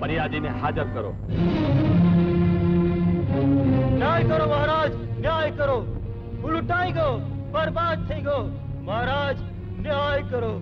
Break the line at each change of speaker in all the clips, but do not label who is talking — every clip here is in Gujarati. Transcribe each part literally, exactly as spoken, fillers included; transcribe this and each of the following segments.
ફરિયાદીને હાજર કરો.
ન્યાય કરો મહારાજ, ન્યાય કરો. લૂંટાઈ ગયો, બરબાદ થઈ ગયો. મહારાજ ન્યાય કરો.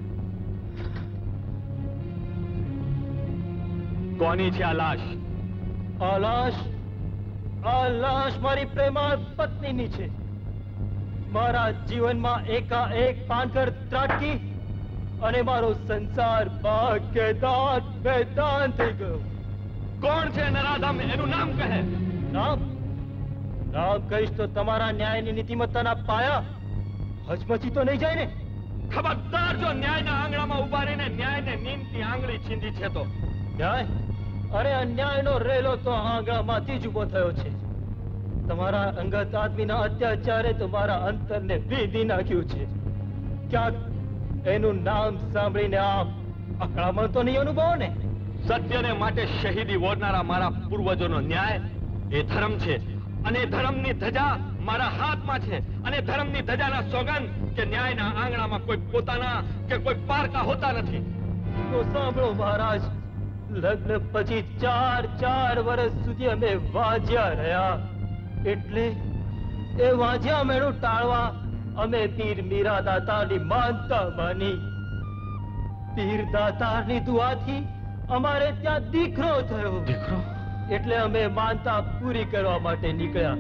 કોની છે આ લાશ?
આ લાશ આ લાશ મારી પ્રેમાળ પત્નીની છે. મારા જીવનમાં એકાએક પાનકર ત્રાટકી અને મારો સંસાર ભાગ્યદાન બેદાન થઈ ગયો.
કોણ છે નરાધમ? એનું નામ કહે.
નામ નામ કહીશ તો તમારા ન્યાયની નીતિમત્તાના પાયા હચમચી તો નહીં જાય ને?
ખબરદાર જો ન્યાયના આંગણામાં ઉભા રહીને ન્યાયને નીમતી આંગળી છીંધી છે તો.
ન્યાય? અરે અન્યાયનો રેલો તો આંગણામાંથી જ ઉભો થયો છે. તમારા અંગત આદમીના અત્યાચારે તો મારા અંતરને ભીંધી નાખ્યું છે. ક્યાંક એનું નામ સાંભળીને આપ અકળામણ તો નહીં અનુભવો ને?
સત્યને માટે શહીદી વોરનારા મારા પૂર્વજોનો ન્યાય એ ધર્મ છે, અને ધર્મની ધજા મારા હાથમાં છે. અને ધર્મની ધજાના સોગંદ કે ન્યાયના આંગણામાં કોઈ પોતાના કે કોઈ પારકા હોતા નથી.
તો સાંભળો મહારાજ, લગ્ન પછી ચાર ચાર વર્ષ સુધી અમે વાંજ્યા રહ્યા. એટલે એ વાંજ્યા મેળું ટાળવા અમે પીર મીરા દાતારની માનતા માની. પીર દાતારની દુઆથી અમારે ત્યાં દીકરો થયો.
દીકરો?
એટલે અમે માનતા પૂરી કરવા માટે નીકળ્યા.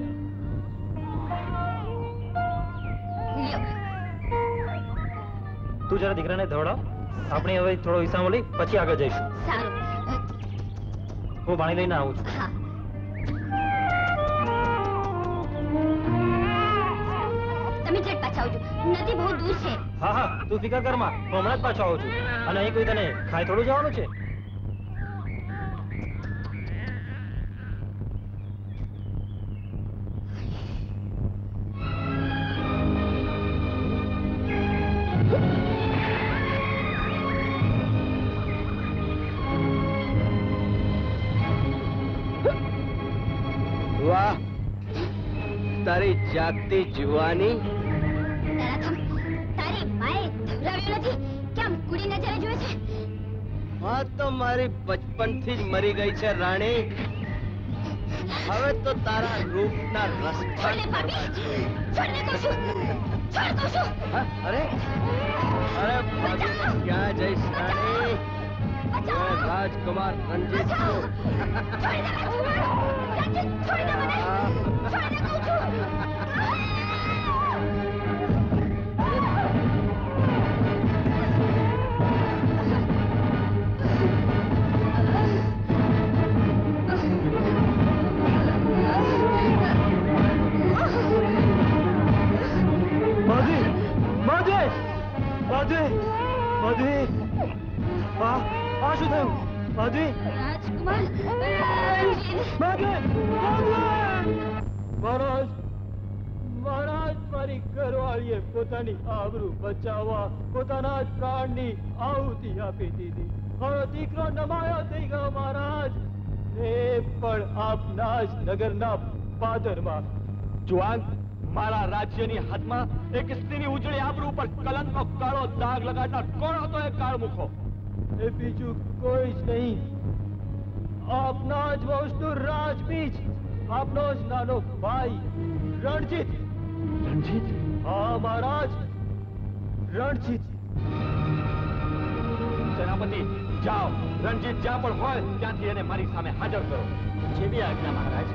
તું જરા દીકરાને ધોડાવ. આપણે હવે થોડો વિસામો લઈ પછી આગળ જઈશું.
સારું.
હું પાણી લઈને આવું છું.
હા. તમે ઝટ પાછા આવજો. નદી બહુ દૂર છે.
હા હા, તું ફિકર કર માં, હું હમણાં જ પાછો આવું છું. અને અહીં કોઈ તને ખાઈ થોડું જવાનું છે?
વાહ, તારી જાગતી જુવાની.
તારી માએ ધવરાવ્યો નથી કે આમ કુડી નજરે જોવે છે?
હા તો મારી બચપનથી જ મરી ગઈ છે રાણી. હવે તો તારા રૂપના રસ
છોડને પાપી, છોડને કહું છું, છોડ કહું છું.
અરે અરે ભાગીને ક્યાં જઈશ રાણી? હું રાજકુમાર રણજીત છું.
છોડી દે રણજીત, છોડી દે મને, છોડી દે કહું છું.
મહારાજ, મહારાજ, મારી ઘરવાળીએ પોતાની આબરૂ બચાવવા પોતાના જ પ્રાણની આહુતિ આપી દીધી. મારો દીકરો નમાયો થઈ ગયો મહારાજ. એ પણ આપના જ નગરના પાદરમાં.
જુવાન, મારા રાજ્યની હદમાં એક સ્ત્રીની ઉજળી આબરૂ પર કલંકનો કાળો દાગ લગાડનાર કોણ હતો? એ કાળમુખો
એ બીજું કોઈ જ નહીં, આપના જ વંશનું રાજબીજ, આપનો જ નાનો ભાઈ રણજીત.
રણજીત?
હા મહારાજ, રણજીત.
સેનાપતિ, જાઓ, રણજીત જ્યાં પણ હોય ત્યાંથી એને મારી સામે હાજર કરો.
જેવી આજ્ઞા મહારાજ.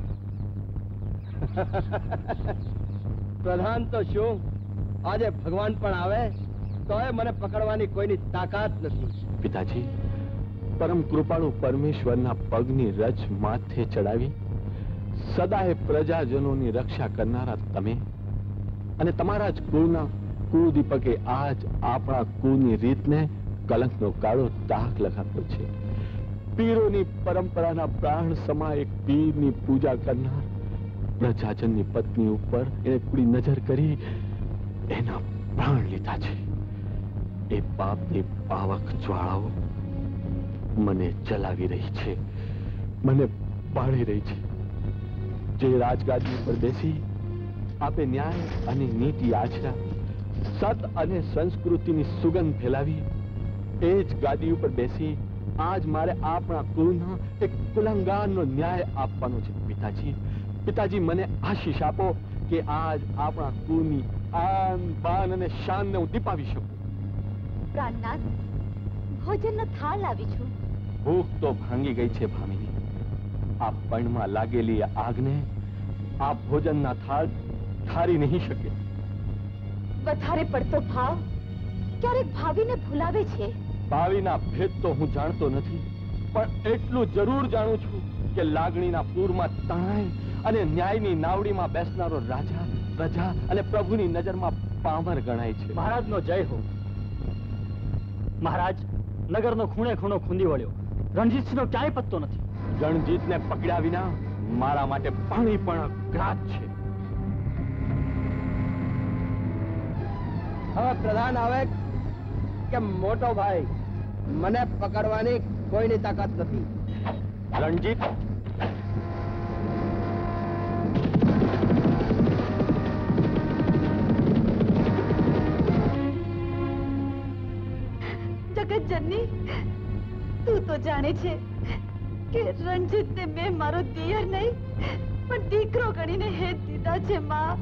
પ્રધાન તો શું, આજે ભગવાન પણ આવે તોય મને પકડવાની કોઈની તાકાત નથી.
પિતાજી, પરમ કૃપાળુ પરમેશ્વરના પગની રજ માથે ચડાવી સદાય પ્રજાજનોની રક્ષા કરનારા તમે અને તમારા જ કુળના કુળદીપકે આજ આપણા કુળની રીતને કલંકનો કાળો દાગ લગાવ્યો છે. પીરોની પરંપરાના પ્રાણ સમા એક પીરની પૂજા કરનાર પ્રજાજનની પત્ની ઉપર એને કુડી નજર કરી એના પ્રાણ લીધા છે. એ પાપની પાવક જ્વાળાઓ મને ચલાવી રહી છે, મને પાળી રહી છે. જે રાજગાદી પર બેસી આપે ન્યાય અને નીતિ આચરા, સત અને સંસ્કૃતિની સુગંધ ફેલાવી, એ જ ગાદી ઉપર બેસી આજ મારે આપણા કુળના એક કુલંગારનો ન્યાય આપવાનો છે પિતાજી. પિતાજી મને આશીષ આપો કે આજ આપણા કુળની આન બાન અને શાનને હું દીપાવી શકું.
પ્રાણનાથ, ભોજનનો થાળ લાવી છું.
ભૂખ તો ભાંગી ગઈ છે ભામિની. આ પણમાં લાગેલી આગને આ ભોજનના થાળ ઠારી નહીં શકે.
વધારે પડતો ભાવ ક્યારેક ભાવીને ભૂલાવે છે.
ભાવિના ભેદ તો હું જાણતો નથી, પણ એટલું જરૂર જાણું છું કે લાગણીના પૂરમાં તણાઈ અને ન્યાયની નાવડીમાં બેસનારો રાજા, પ્રજા અને પ્રભુની નજરમાં પામર ગણાય છે.
મહારાજનો જય હો. મહારાજ, નગરનો ખૂણે ખૂણો ખૂંદી વળ્યો. રણજીતસિંહનો ક્યાંય પત્તો નથી.
રણજીતને પકડ્યા વિના મારા માટે પાણી પણ ગ્રાજ છે.
હવે પ્રધાન આવે કે મોટો ભાઈ, મને પકડવાની કોઈની તાકાત નથી.
રણજીત,
જગતજનની, તું તો જાણે છે કે રણજીતને મેં મારો દિયર નહીં પણ દીકરો ગણીને હેત દીધા છે. માં,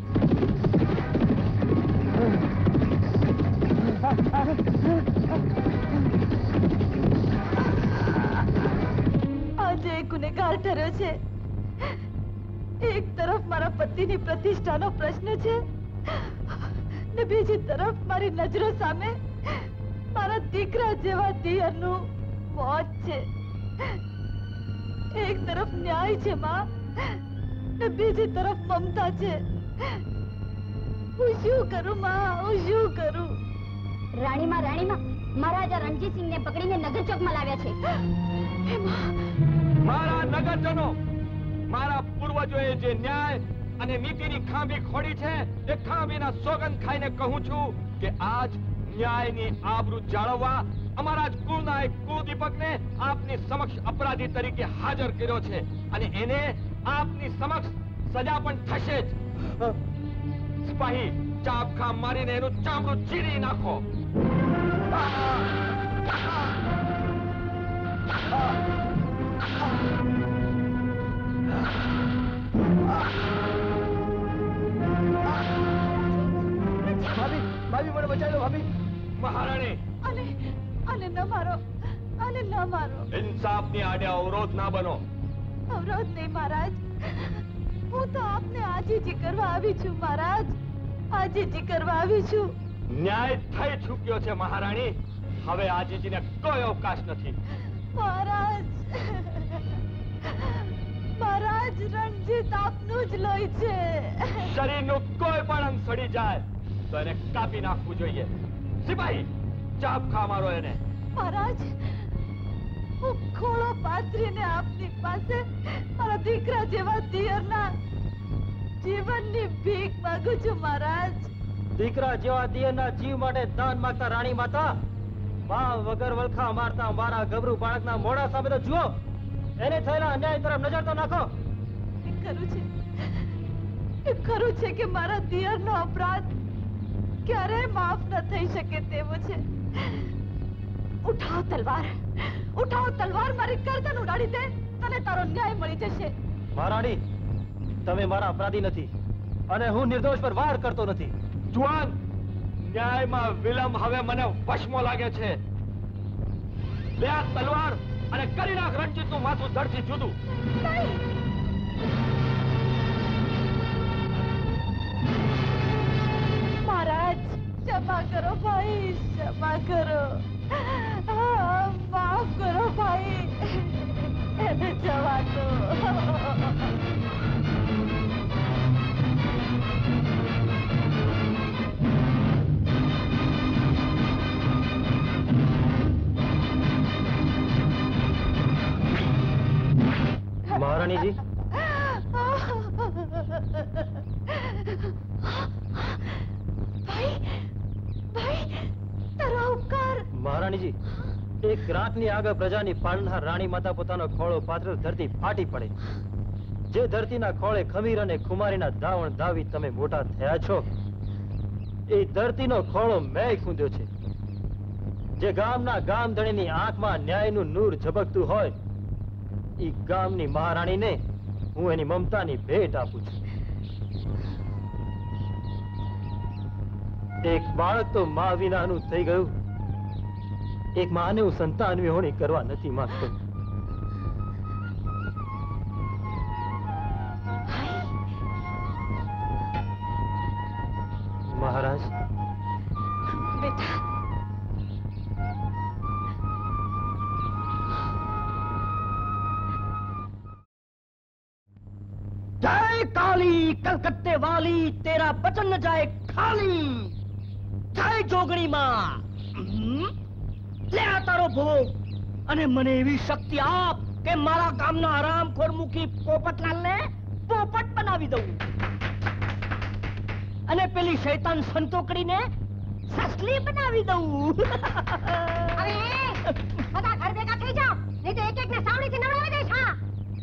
આજે એક ગુનેગાર ઠર્યો છે. એક તરફ મારા પતિની પ્રતિષ્ઠાનો પ્રશ્ન છે ને બીજી તરફ મારી નજરો સામે મારા દીકરા જેવા દિયરનું મોત છે. એક તરફ ન્યાય છે માં ને બીજી તરફ મમતા છે. હું શું કરું માં, હું શું કરું?
રાણીમાં રાણીમાં મહારાજા રણજીતસિંહને પકડીને નગર ચોકમાં લાવ્યા છે.
મારા નગરજનો, મારા પૂર્વજોએ જે ન્યાય અને નીતિની ખાંભી ખોડી છે એ ખાંભીના સોગંદ ખાઈને કહું છું કે આજ ન્યાયની આબરૂ જાળવવા અમારા જ કુળના એક કુળદીપકને આપની સમક્ષ અપરાધી તરીકે હાજર કર્યો છે અને એને આપની સમક્ષ સજા પણ થશે જ. સિપાહી, ચાપખા મારીને એનું ચામડું ચીરી નાખો.
ભાભી, ભાભી મને બચાવી લો ભાભી.
મહારાણી,
અને અને ન મારો, અને ન મારો.
ઇન્સાફની આડે અવરોધ ના બનો.
અવરોધ નહીં મહારાજ, હું તો આપને આજીજી કરવા આવી છું મહારાજ, આજીજી કરવા આવી છું.
ન્યાય થઈ ચૂક્યો છે મહારાણી. હવે આજીજીને કોઈ અવકાશ નથી.
મહારાજ, મહારાજ, રણજીત આપનું જ લોહી છે.
શરીરનું કોઈ પણ અંગ સડી જાય તો એને કાપી નાખવું જોઈએ. સિપાહી, ચાપખા મારો એને.
મહારાજ, હું ખોળો પાથરીને આપની પાસે મારા દીકરા જેવા દિયરના જીવનની ભીખ માંગુ છું મહારાજ.
દીકરા જેવા દિયરના જીવ માટે દાન માંગતા રાણી માતા, માં વગર વલખા મારતા મારા ગભરું બાળકના મોઢા સામે તો જુઓ. એને થયેલા અન્યાય તરફ નજર તો નાખો.
એ ખરું છે, એ ખરું છે કે મારા દિયરનો અપરાધ ક્યારેય માફ ન થઈ શકે તેવો છે. ઉઠાવ તલવાર, ઉઠાવ તલવાર, મારી ગરદન ઉડાડી દે, તને તારો ન્યાય મળી જશે.
મહારાણી, તમે મારા અપરાધી નથી અને હું નિર્દોષ પર વાર કરતો નથી.
જુવાન, ન્યાયમાં વિલંબ હવે મને વશમાં લાગે છે. લે આ તલવાર અને કરી નાખ રણજીતનું માથું ધડથી જુદું.
મહારાજ, ક્ષમા કરો ભાઈ, ક્ષમા કરો, માફ કરો ભાઈ, એને જવા દો.
મહારાણીજી,
ભાઈ, ભાઈ, તારો ઉપકાર.
મહારાણીજી, એક રાતની આગળ પ્રજાની પાલનહાર રાણી માતા પોતાનો ખોળો પાત્ર ધરતી ફાટી પડે. જે ધરતીના ખોળે ખમીર અને ખુમારીના ધાવણ ધાવી તમે મોટા થયા છો, એ ધરતીનો ખોળો મેં ખૂંદ્યો છે. જે ગામના ગામધણીની આંખમાં ન્યાયનું નૂર ઝબકતું હોય, ઈ ગામની મહારાણીને હું એની મમતાની ભેટ આપું છું. એક બાળક તો મા વિનાનું થઈ ગયું. એક માને હું સંતાન વિહોણી કરવા નથી માંગતો. મહારાજ,
બેટા,
जय काली कलकत्ते वाली, तेरा बचन न जाए खाली. जय जोगणी માં. લે આ તારો ભોગ અને મને એવી શક્તિ આપ કે મારા ગામના હરામખોર મુખી પોપટલાલને પોપટ બનાવી દઉં અને પેલી શૈતાન સંતોકડીને સસલી બનાવી દઉં.
અરે બધા ઘર ભેગા થઈ જાઓ, નહીં તો એક એક ને સાવણીથી નવડાવી દઈશ. હા,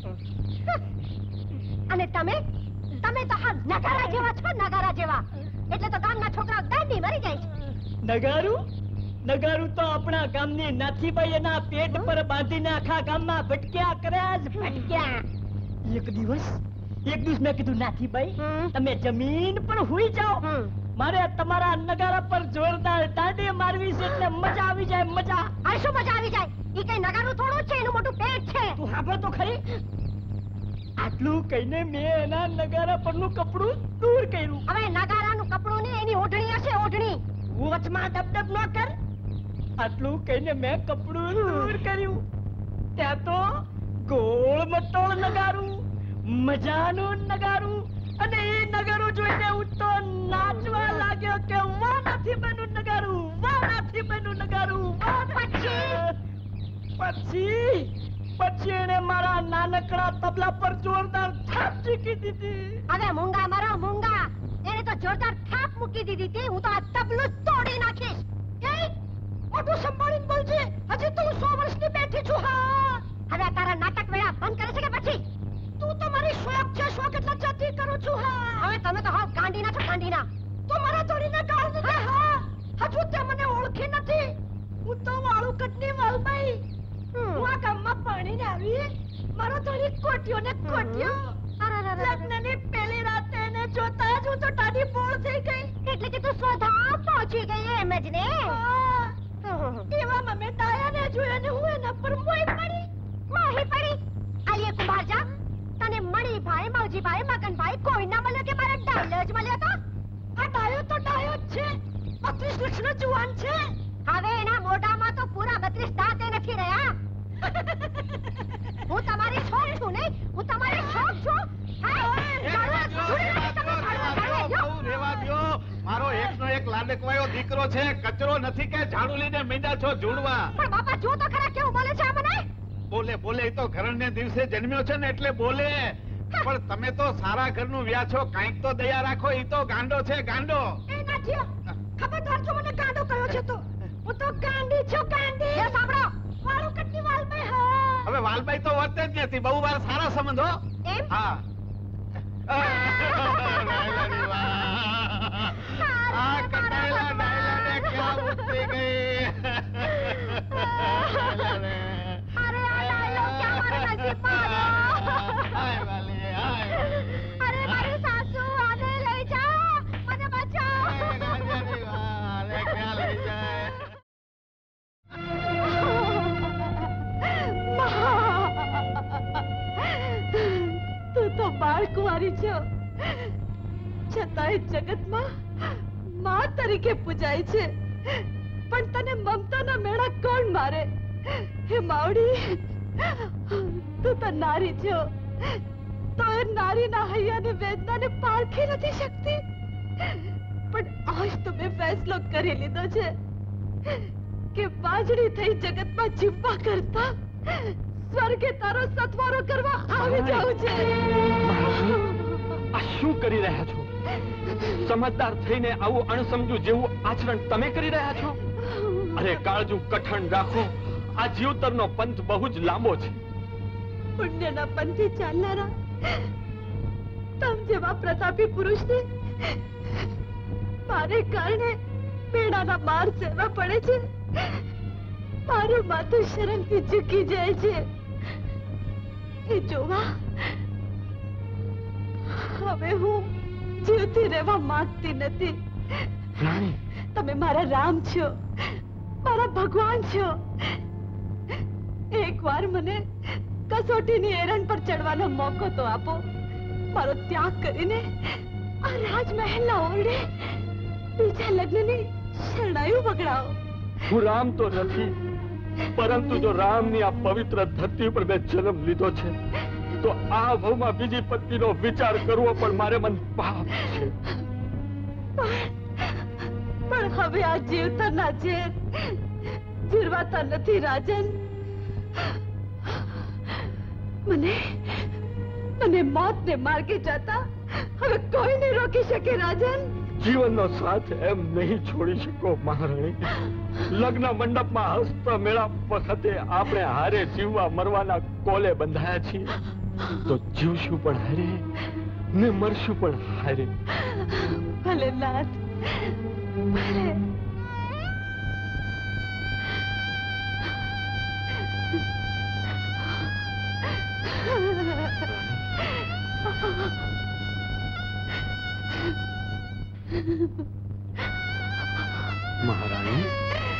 અને તમે તમે તો હા નગારા જેવા છો, નગારા જેવા. એટલે તો ગામના છોકરાઓ ગાંડી મરી જાય છે.
નગારું નગારું તો આપણા ગામની નાથીબાઈ એના પેટ પર બાંધીને આખા ગામમાં ભટક્યા કર્યા જ ભટક્યા. એક દિવસ એક દિવસ મેં કીધું નાથીબાઈ, તમે જમીન પર હુઈ જાઓ, મારે તમારા નગારા પર જોરદાર દાંડી મારવી છે, એટલે મજા આવી જાય. મજા
આ શું મજા આવી જાય? ઈ કઈ નગારું થોડું છે, એનું મોટું પેટ છે.
તું સાંભળ તો ખરી. આટલું કહીને મેં એના નગારા પરનું કપડું દૂર કર્યું.
હવે નગારાનું કપડું ને એની ઓઢણી હશે, ઓઢણી.
વચમાં ડબ ડબ ન કર. આટલું કહીને મેં કપડું દૂર કર્યું. ત્યાં તો ગોળ મટોળ નગારું, મજાનું નગારું, અને એ નગારું જોઈને હું તો નાચવા લાગ્યો કે વાહ નથી બનું નગારું, વાહ નથી બનું નગારું, વાહ. પછી પછી પછી એને મારા નાનકડા તબલા પર જોરદાર થાપ ચીકી દીધી.
હવે મૂંગા મારો મૂંગા, એને તો જોરદાર થાપ મૂકી દીધી હતી. હું તો આ તબલું તોડી નાખીશ. એ મોટું સંભાળીને બોલજે, હજી તું સો વર્ષની બેઠી છું. હા, હવે તારા નાટક વેળા બંધ કરે છે કે પછી? તું તો મારી શોખ છે, શોખ એટલે જતી કરું છું. હા, હવે તમે તો હાવ ગાંડીના છો, ગાંડીના. તો મારા જોડીને ગાળ દીધા. હા, હજુ તે મને ઓળખી નથી. હું તો વાળુકટની વાલબાઈ. હું આ ગામમાં પરણીને આવી, મારો થોડી કોટીઓ ને કોટીઓ. લગ્નની પહેલી રાતે એને જોતા જ હું તો ટાઢી બોળ થઈ ગઈ. એટલે કે તું સ્વધામ પહોંચી ગઈ એમ જ ને? એવામાં મેં ડાયાને જોયા ને હું એના પર મોહી પડી. મોહી પડી? આલિયા કુમાર જા, તને મણીભાઈ, મવજીભાઈ, મગનભાઈ કોઈ ના મળ્યો કે મારા ડાયલો જ મળ્યો તો? આ ડાયો તો ડાયો જ છે, બત્રીસ લક્ષનો જુવાન છે. હવે એના મોઢામાં તો પૂરા બત્રીસ દાંતે નથી રહ્યા. હું તમારી શોખ છું ને, હું તમારી શોખ છું.
મારો એકનો એક લાડકવાયો દીકરો છે, કચરો નથી કે ઝાડુ લઈને મીંડા છો ઝૂડવા.
પણ બાપા જો તો ખરા કેવું બોલે છે આ મને.
બોલે બોલે એ તો ઘરને દિવસે જન્મ્યો છે ને એટલે બોલે. પણ તમે તો સારા ઘરનું વ્યા છો, કાંઈક તો દયા રાખો. ઈ તો ગાંડો છે, ગાંડો.
એ નાઠિયો, ખબરદાર જો મને ગાંડો કહ્યો છે તો. હું તો ગાંડી છું, ગાંડી. એ સાંભળો, વાળું કટની વાલબાઈ. હા,
હવે વાલબાઈ તો વર્તે જ નથી, બહુ વાર સારા સંબંધો.
એમ?
હા. આ કટાયેલા ડાયલાને ક્યાં ઉતરી ગઈ?
અરે આ ડાયલો ક્યાં મારા નસીબમાં આવ્યો?
હાય વાલી, હાય.
અરે મારી સાસુ, આને લઈ જાઓ, મને બચાવો.
હાય ક્યાં લઈ જાય?
તું તો બાળકુંવારી છો, છતાંય જગતમાં માં તરીકે પૂજાય છે. પણ તને મમતાના મેળા કોણ મારે? હે માવડી, તું તો નારી છો, તો એ નારીના હૈયાની વેદનાને પારખી નથી શકતી. પણ આજ તો મેં ફેસલો કરી લીધો છે કે બાજડી થઈ જગતમાં જીવવા કરતા સ્વર્ગે તારો સથવારો કરવા આવી જાઉં છે.
આ શું કરી રહ્યા છો? સમજદાર થઈને આવું અણસમજુ જેવું આચરણ તમે કરી રહ્યા છો? અરે કાળજુ કઠણ રાખો, આ જીવતરનો પંથ બહુ જ લાંબો છે.
પુણ્યના પંથે ચાલનારા તમ જેવા પ્રતાપી પુરુષને મારે કારણે પેડાના માર સેવા પડે છે. મારું માથું શરમથી ઝૂકી જાય છે એ જોવા હવે હું જીવતી રહેવા માંગતી નથી. તમે મારા રામ છો, મારા ભગવાન છો. એકવાર મને કસોટીની એરંડ પર ચડવાનો મોકો તો આપો. મારો ત્યાગ કરીને આ રાજમહેલના ઓરડે બીજા લગ્નની શરણાઈઓ બગડાવો.
હું રામ તો નથી, પરંતુ જો રામની આ પવિત્ર ધરતી પર મેં જન્મ લીધો છે તો આ ભવમાં બીજી પત્નીનો વિચાર કરવો પણ મારે મન પાપ છે.
પણ હવે આ જીવતરના ઝેર જીરવાતા નથી રાજન. મને મને મોતને માર્ગે જતા હવે કોઈ નહીં રોકી શકે રાજન.
જીવનનો સાથ એમ નહીં છોડી શકો મહારાણી. લગ્ન મંડપમાં હસતા મેળાપ વખતે આપણે હારે જીવવા મરવાના કોલે બંધાયા છીએ તો જીવશું પણ હારે ને મરશું પણ હારે.
ભલે નાથ ભલે.
મહારાણી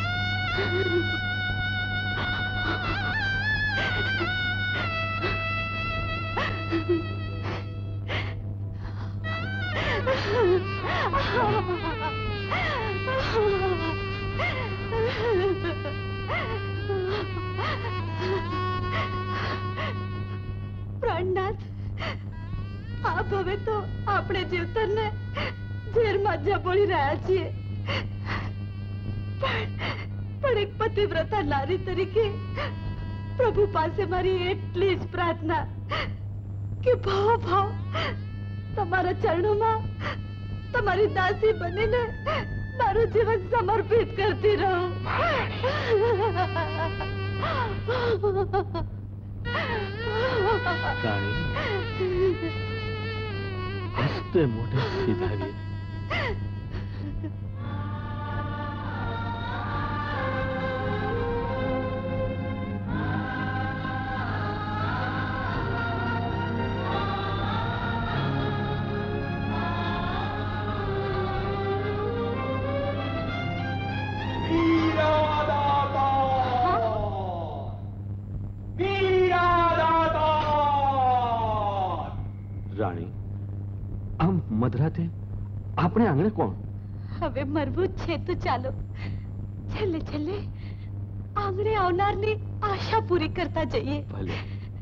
પ્રાણનાથ, આપ હવે તો આપણે જીવતરને ઝેરમાં જબોળી રહ્યા છીએ. પણ એક પતિવ્રતા નારી તરીકે પ્રભુ પાસે મારી એટલી જ પ્રાર્થના કે ભાવ ભાવ તમારા ચરણોમાં તમારી દાસી બનીને મારું જીવન સમર્પિત કરતી રહું.
હસ્તે મોઢે સીધાવીએ. રાણી, આમ મધરાતે આપણે આંગણે કોણ?
હવે મરવું જ છે તો ચાલો, છેલ્લે છેલ્લે આંગણે આવનારની આશા પૂરી કરતા જઈએ.
ભલે.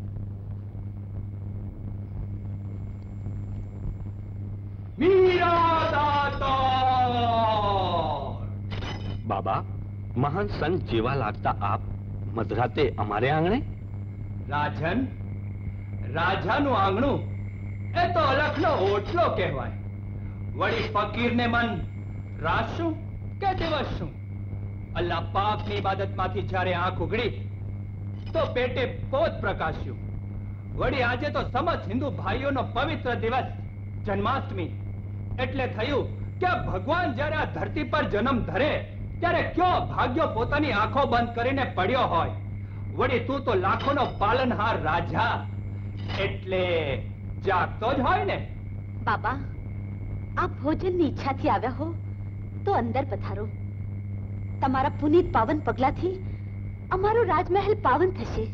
બાબા, મહાન સંત જેવા લાગતા આપ મધરાતે અમારે આંગણે?
રાજન, રાજાનું આંગણું એ તો અલખનો ઓટલો કહેવાય. વળી ફકીરને મન રાત શું કે દિવસ શું? અલ્લાહ પાકની ઇબાદતમાંથી જ્યારે આંખ ઉઘડી તો પેટે પોત પ્રકાશ્યું. વળી આજે તો સમસ્ત હિન્દુ ભાઈઓનો પવિત્ર દિવસ જન્માષ્ટમી. એટલે થયું કે ભગવાન જ્યારે આ ધરતી પર જન્મ ધરે ત્યારે કયો ભાગ્યો પોતાની આંખો બંધ કરીને પડ્યો હોય. વળી તું તો લાખોનો પાલનહાર રાજા, એટલે જાગતો જ હોય ને.
બાબા, આપ ભોજનની ઈચ્છાથી આવ્યા હો તો અંદર પધારો. તમારા પુનિત પાવન પગલાથી અમારો રાજમહેલ પાવન થશે.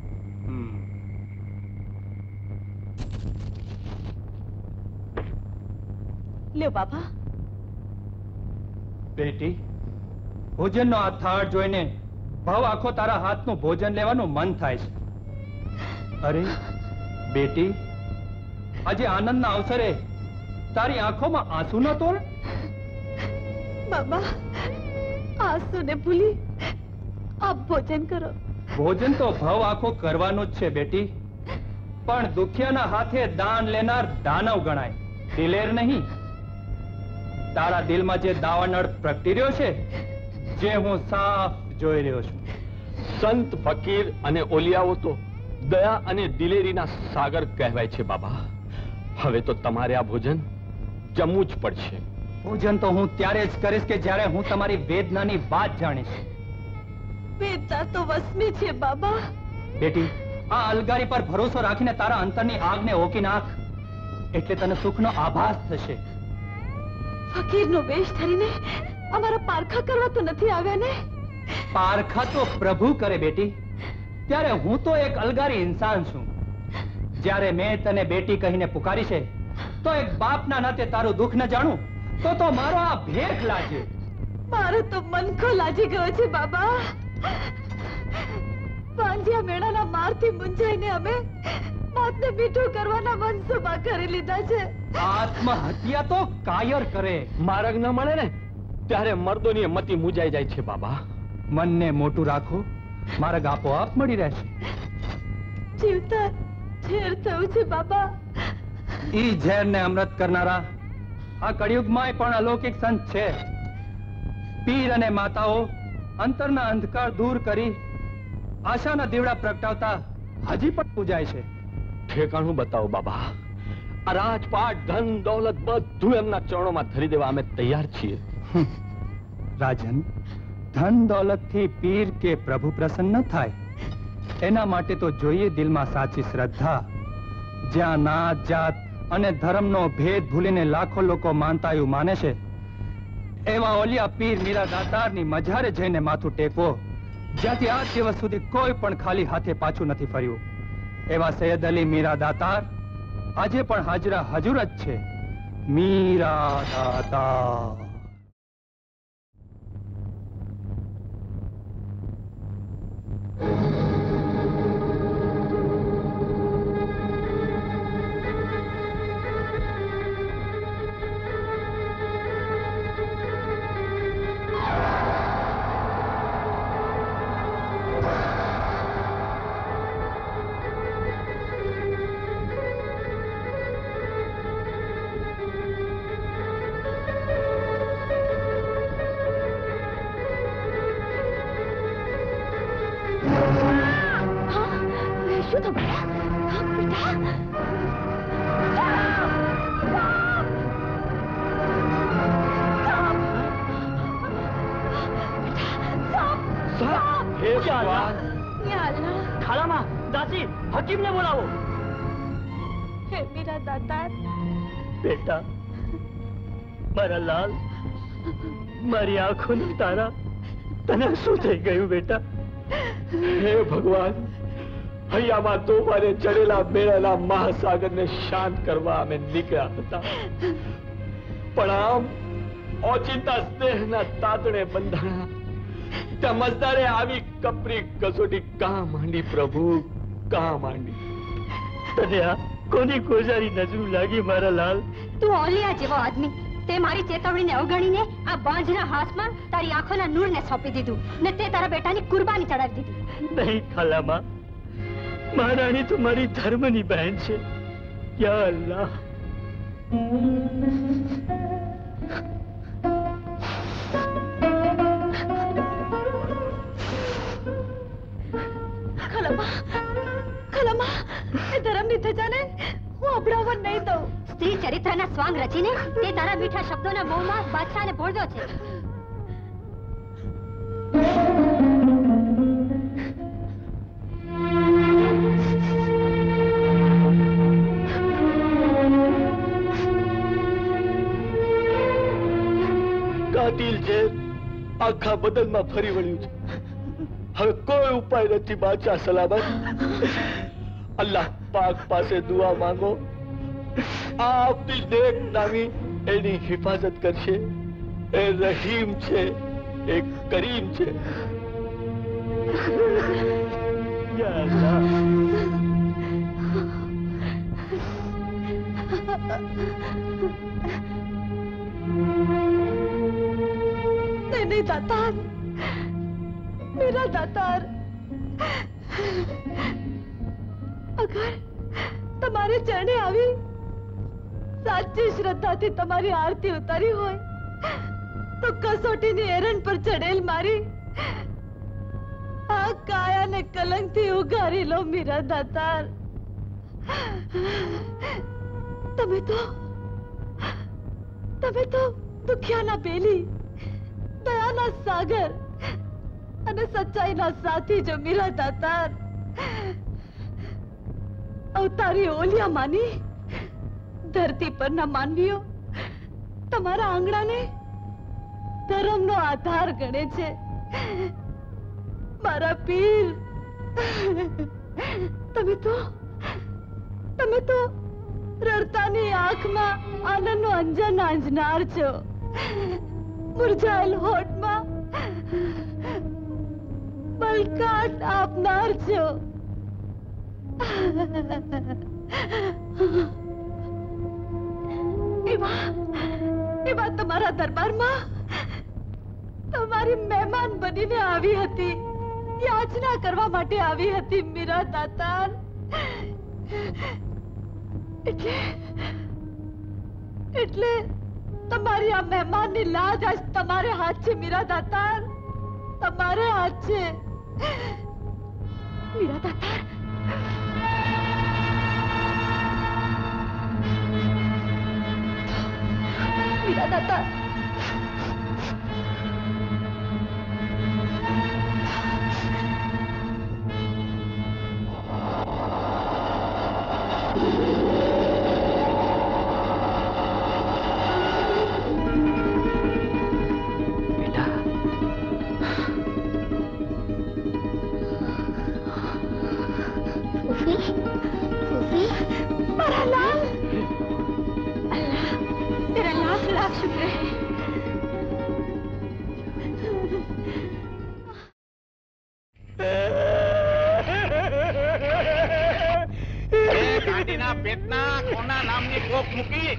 લ્યો બાબા.
બેટી, ભોજનનો આ થાળ જોઈને ભાવ આખો તારા હાથનું ભોજન લેવાનું મન થાય છે. અરે બેટી, આજે આનંદના અવસરે તારી આંખોમાં આંસુ ન તોડ.
બાબા, આંસુને ભૂલી આપ ભોજન કરો.
ભોજન તો ભાવ આખો કરવાનું જ છે બેટી, પણ દુખિયાના હાથે દાન લેનાર દાનવ ગણાય, દિલેર નહીં. તારા દિલમાં જે દાવાનળ પ્રગટી રહ્યો છે, જે હું સાફ જોઈ રહ્યો છું.
સંત, ફકીર અને ઓલિયાઓ તો દયા અને દિલેરીના સાગર કહેવાય છે બાબા. હવે તો તમારે આ ભોજન જમવું જ પડશે.
ભોજન તો હું ત્યારે જ કરીશ કે જ્યારે હું તમારી વેદનાની વાત જાણીશ.
વેચા તો વસમી છે બાબા.
બેટી, આ અલગારી પર ભરોસો રાખીને તારા અંતરની આગને ઓકી નાખ, એટલે તને સુખનો આભાસ થશે.
ફકીરનો વેશ ધરીને અમારા પારખા કરવા તો નથી આવ્યા ને?
પારખા તો પ્રભુ કરે બેટી. ત્યારે હું તો એક અલગારી ઇન્સાન છું. જ્યારે મેં તને બેટી કહીને પુકારી છે, તો એક બાપના નાતે તારું દુઃખ ન જાણું તો તો મારો આ ભેખ લાગે.
મારો તો મનખો લાજી ગયો છે બાબા. પાંજિયા મેળાના મારથી મૂંઝાઈને અમે મોતને મીઠું કરવાના મનસુબા કરી લીધા છે.
આત્મહત્યા તો કાયર કરે.
માર્ગ ન મળે ને ત્યારે મર્દોની મતિ મુજાઈ જાય છે બાબા.
મનને મોટું રાખો, માર્ગ આપોઆપ મળી રહેશે.
જીવતા ઝેર થયું છે બાબા.
ઈ ઝેરને અમૃત કરનારા આ કળિયુગમાં પણ અલૌકિક સંત છે. પીર અને માતાઓ અંતરના અંધકાર દૂર કરી આશાના દીવડા પ્રગટાવતા હજી પણ પૂજાય છે.
ઠેકાણું બતાવો બાબા. આ રાજપાટ, ધન, દોલત બધું એમના ચરણોમાં ધરી દેવા અમે તૈયાર છીએ.
રાજન, ધન દોલતથી પીર કે પ્રભુ પ્રસન્ન થાય, એના માટે તો જોઈએ દિલમાં સાચી શ્રદ્ધા. જ્યાં નાત, જાત અને ધર્મનો ભેદ ભૂલીને લાખો લોકો માનતાયું માને છે, એવા ઓલિયા પીર મીરા દાતારની મજારે જઈને માથું ટેકવો, જ્યાંથી આજ દિવસ સુધી કોઈ પણ ખાલી હાથે પાછું નથી ફર્યું. એવા સૈયદ અલી મીરા દાતાર આજે પણ હાજરા હજુર જ છે. મીરા દાતાર.
શું થયું બેટા?
ખાલામાં દાસી, હકીમને બોલાવો.
હે મીરા દાતાર.
બેટા, મારા લાલ, મારી આંખોની તારા, તને શું થઈ ગયું બેટા?
હે ભગવાન, હૈયામાં તોફાને ચડેલા મેળેલા મહાસાગરને શાંત કરવા અમે નીકળ્યા હતા, પણ આમ ઓચિંતા સ્નેહના તાતણે બંધાણા ત્યાં મજદારે આવી કપરી કસોટી કાં માંડી પ્રભુ, કાં માંડી.
તને આ કોની કોજારી નજર લાગી મારા લાલ?
તું ઓલિયા જેવો આદમી, તે મારી ચેતવણીને અવગણીને આ બાંજના હાથમાં તારી આંખોના નૂરને સોંપી દીધું ને તે તારા બેટાની કુરબાની ચડાવી દીધી.
નહીં ખાલામાં, મહારાણી તો મારી ધર્મની બહેન છે. યા અલ્લાહ.
ખલામા, ખલામા, એ ધર્મની ધજાને હું અભડાવવા નહીં દઉં.
સ્ત્રી ચરિત્રના સ્વાંગ રચીને તે તારા મીઠા શબ્દોના મોહમાં બાદશાહને ભોળવ્યો છે.
કાતિલ છે, આખા બદલમાં ફરી વળ્યું છે. હવે કોઈ ઉપાય નથી બાદશાહ સલામત. અલ્લાહ પાક પાસે દુઆ માંગો, આપની નેક નામી એની હિફાજત કરશે. એ રહીમ છે, એ કરીમ છે.
યા અલ્લાહ.
नहीं दातार, मेरा दातार, अगर तुम्हारे चरणे आवी साची श्रद्धाथी तुम्हारी आरती उतारी होय तो कसोटीनी एरंड पर चढ़ेल मारी आ कायाने कलंकથી ઉગારી લો મીરા દાતાર. તમે તો તમે તો દુખિયાના બેલી, દયાના સાગર અને સચ્ચાઈના સાથી જો મીરા દાતાર અવતારી ઓલિયા માની ધરતી પરના માનવીઓ તમારા આંગણાને ધર્મનો આધાર ગણે છે. મારા પીર, તમે તો તમે તો રડતાની આંખમાં આનંદનો અંજન આંજનાર છો, મુરઝાયેલ હોઠમાં બલકાટ આપનાર છો. એવા એવા તમારા દરબારમાં તમારી મહેમાન બનીને આવી હતી, યાચના કરવા માટે આવી હતી મીરા દાતાર. એટલે એટલે તમારી આ મહેમાનની લાજ આજ તમારે હાથ છે મીરા દાતાર, તમારે હાથ છે મીરા દાતાર. મીરા દાતાર,
ગાંડીના પેટના કોના નામની કોક મૂકી?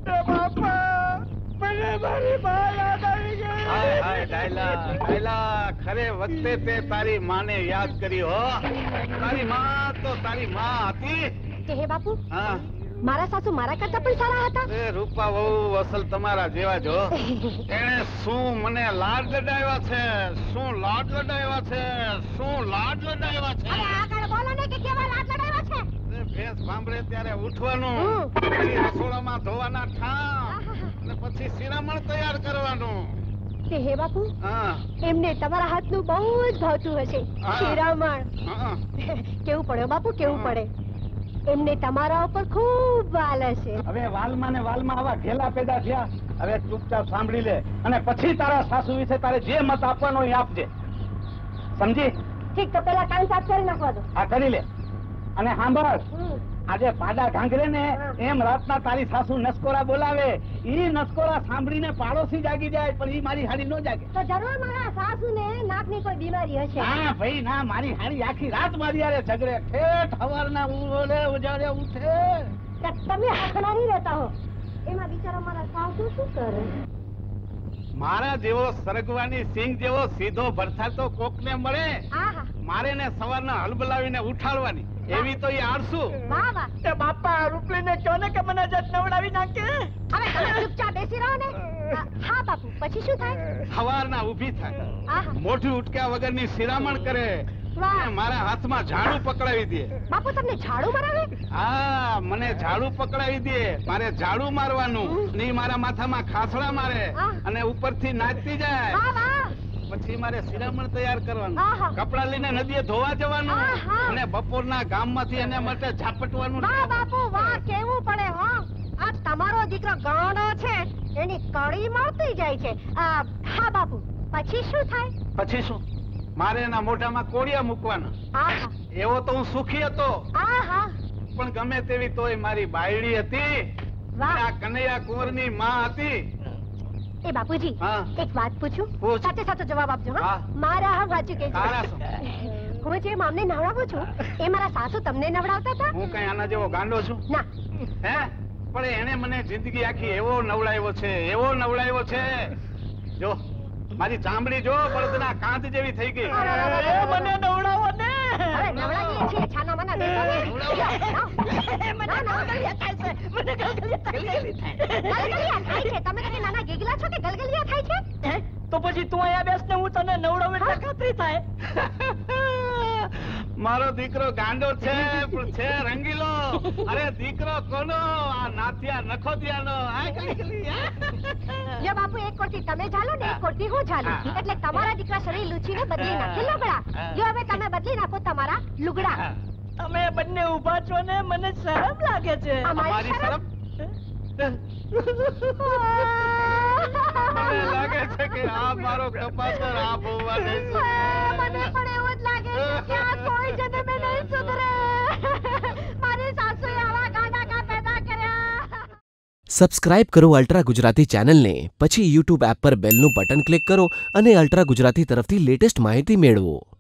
બાપા, મને મારી બા યાદ આવી ગઈ.
હાય હાય ડાયલા, ડાયલા, ખરે વખતે તે તારી માને યાદ કરી હો. તારી માં તો તારી માં હતી.
કે હે બાપુ,
હા,
મારા સાસુ મારા કરતા પણ સારા હતા.
એ રૂપા વહુ અસલ તમારા જેવા જો. એને શું મને લાડ લડાવ્યા છે, શું લાડ લડાવ્યા છે, શું લાડ લડાવ્યા છે.
અરે આગળ બોલો ને કે કેવા લાડ લડાવ્યા છે.
એ ભેંસ સાંભળે ત્યારે ઉઠવાનું, પછી રસોડામાં ધોવાના ઠામ, અને પછી શિરામણ તૈયાર કરવાનું.
કે હે બાપુ,
હા,
એમને તમારા હાથનું બહુ જ ભાવતું હશે.
હા.
શિરામણ
હા.
કેવું પડે બાપુ, કેવું પડે. એમને તમારા ઉપર ખૂબ વાલ હશે.
હવે વાલમાં ને વાલમાં આવા ઘેલા પેદા થયા. હવે ચૂપચાપ સાંભળી લે, અને પછી તારા સાસુ વિશે તારે જે મત આપવાનો એ આપજે, સમજી?
ઠીક, તો પેલા કાન સાફ કરી નાખવા દો.
આ કરી લે. અને સાંભળ,
હમ.
આજે પાડા ઘાંઘરે ને એમ રાતના તારી સાસુ નસકોરા બોલાવે, ઈ નસકોરા સાંભળીને પાડોશી જાગી જાય, પણ ઈ મારી હાડી નો જાગે.
તો જરૂર મારા સાસુને નાકની કોઈ બીમારી હશે.
હા ભાઈ ના, મારી હાડી આખી રાત મારી હારે ઝઘડે, ઠેઠ સવારના ઉડે ઉજાડે ઉઠે.
તો તમે હાથના નહીં રહેતા હો, એમાં બિચારા મારા સાસુ શું કરે?
મારા જેવો સરગવાની સિંગ જેવો સીધો ભરથા તો કોકને મળે.
આહા,
મારે ને સવારના હલબલાવીને ઉઠાડવાની, એવી તો ઈ આળસુ.
વાહ વાહ.
એ બાપા, રૂપલીને કહો ને કે મને જત નવડાવી નાખે.
હવે તમે ચૂપચાપ બેસી રહો ને. અ, હા બાપુ, પછી શું થાય?
સવારના ઊભી થાય,
આહા,
મોઢું ઉટક્યા વગરની શિરામણ કરે,
વાહ.
અને મારા હાથમાં ઝાડુ પકડાવી દે.
બાપુ તમને ઝાડુ મરાવે?
હા, મને ઝાડુ પકડાવી દે, મારે ઝાડુ મારવાનું, ને ઈ મારા માથામાં ખાસડા મારે,
હા.
અને ઉપરથી નાચતી જાય.
વાહ વાહ.
પછી મારે શિરામણ તૈયાર કરવાનું,
આહા.
કપડા લઈને નદીએ ધોવા જવાનું,
આહા.
અને બપોરના ગામમાંથી એને માટે ઝાપટવાનું.
વાહ બાપુ વાહ, કેવું પડે હો. આ તમારો દીકરો ગાંડો છે, એની કડી મળતી જાય છે. અ, હા બાપુ, પછી શું થાય?
પછી શું? મારે એના મોઢામાં કોળિયા મૂકવાના.
આહા,
એવો તો હું સુખી હતો,
આહા,
પણ ગમે તેવી તોય મારી બાયડી હતી.
વાહ.
આ કનૈયા કુંવરની માં હતી.
એ બાપુજી,
હા.
એક વાત પૂછું?
પૂછ.
સાચે સાચો જવાબ આપજો. હા,
હા.
મારા હા સાચું કહેજો.
તારા શું?
હું જે મામને નવડાવું છું, એ મારા સાસુ તમને નવડાવતા હતા?
હું કઈ આના જેવો ગાંડો છું?
ના.
હે? પણ એને મને જિંદગી આખી એવો નવડાવ્યો છે, એવો નવડાવ્યો છે. જો મારી ચામડી જો બળદના કાંત જેવી થઈ ગઈ.
એ મને નવડાવો ને.
હવે નવડાવીએ છીએ, છાના માના દેશો ને.
મને ગલગલિયા થાય છે, મને ગલગલિયા થાય છે.
ગલગલિયા થાય છે? તમે કદી નાના ગીગલા છો કે ગલગલિયા થાય છે?
હે? તો પછી તું અહીંયા બેસ ને હું તને નવડાવું એટલે ખાતરી થાય.
મારો દીકરો ગાંડો છે પણ છે રંગીલો. અરે દીકરો કોનો? આ નાથિયા નખોદિયાનો. આ કઈ કઈ
યો બાપુ એક કોરથી તમે ચાલો ને એક કોરથી હું ચાલું એટલે તમારા દીકરા શરીર લૂછીને બદલી નાખે લુગડા. યો હવે તમે બદલી નાખો તમારા લુગડા.
તમે બંને ઊભા છો ને મને શરમ લાગે છે.
અમારી શરમ
મને લાગે છે કે આ મારો કપાસર આ બોવા નહીં સુધરે.
મને પણ એવું જ લાગે છે કે આ કોઈ જન્મે નહીં સુધરે. મારી સાસુએ આવા ગાંડા કા પેદા કર્યા.
સબસ્ક્રાઇબ કરો અલ્ટ્રા ગુજરાતી ચેનલને, પછી યુટ્યુબ એપ પર બેલનું બટન ક્લિક કરો અને અલ્ટ્રા ગુજરાતી તરફથી લેટેસ્ટ માહિતી મેળવો.